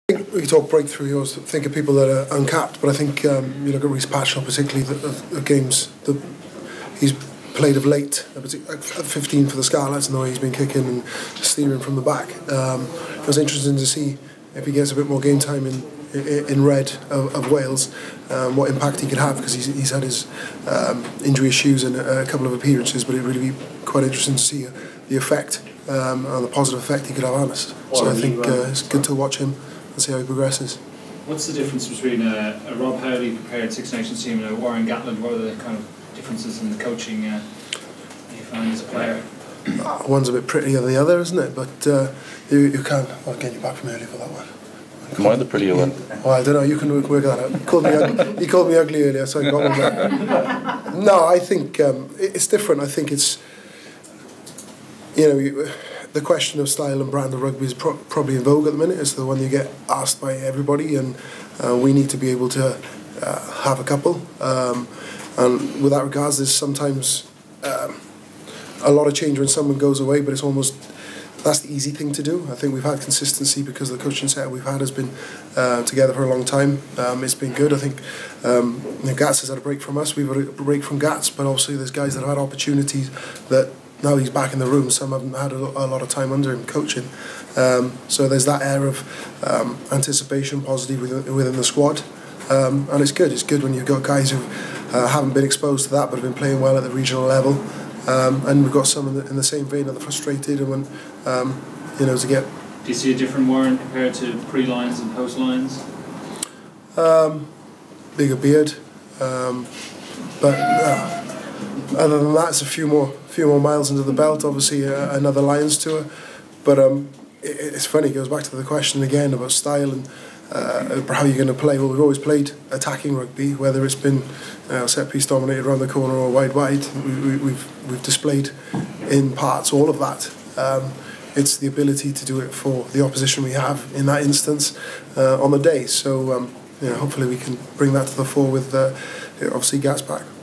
I think we talk breakthrough, you always think of people that are uncapped, but I think you look at Rhys Patchell, particularly the games that he's played of late, at 15 for the Scarlets, and the way he's been kicking and steering from the back. It was interesting to see if he gets a bit more game time in red of Wales, what impact he could have, because he's had his injury issues in a couple of appearances, but it really be quite interesting to see the effect and the positive effect he could have on us. So I think it's good to watch him and see how he progresses. What's the difference between a Rob Howley prepared Six Nations team and a Warren Gatland? What are the kind of differences in the coaching you find as a player? One's a bit prettier than the other, isn't it? But you can. I'll get you back from earlier for that one. Am I the prettier one? Well, I don't know. You can work that out. He called me ugly earlier, so I got one there. No, I think it's different. I think it's, the question of style and brand of rugby is probably in vogue at the minute. It's the one you get asked by everybody, and we need to be able to have a couple. And with that regards, there's sometimes a lot of change when someone goes away, but it's almost, that's the easy thing to do. I think we've had consistency because the coaching set we've had has been together for a long time. It's been good. I think Gats has had a break from us. We've had a break from Gats, but obviously there's guys that have had opportunities that now he's back in the room. Some haven't had a lot of time under him coaching. So there's that air of anticipation, positive within the squad. And it's good. It's good when you've got guys who haven't been exposed to that but have been playing well at the regional level. And we've got some in the same vein that are frustrated and when, to get... Do you see a different Warren compared to pre-lines and post-lines? Bigger beard. But other than that, it's a few more miles into the belt. Obviously, another Lions tour. But it's funny, it goes back to the question again about style and how you're going to play. Well, we've always played attacking rugby, whether it's been set piece dominated around the corner or wide. We've displayed in parts all of that. It's the ability to do it for the opposition we have in that instance on the day. So hopefully we can bring that to the fore with obviously Gats back.